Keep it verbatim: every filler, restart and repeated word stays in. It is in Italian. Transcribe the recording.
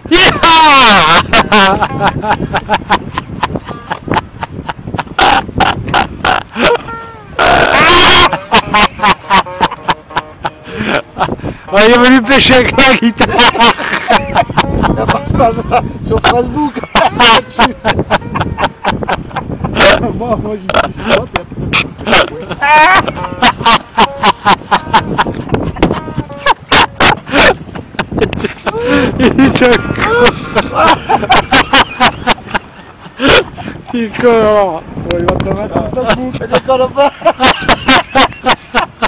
Voglio venire pesce anche la chitarra! Sur Facebook! Moi, moi, j'y Piccolo! Vuoi mettere su Facebook? Eccolo qua!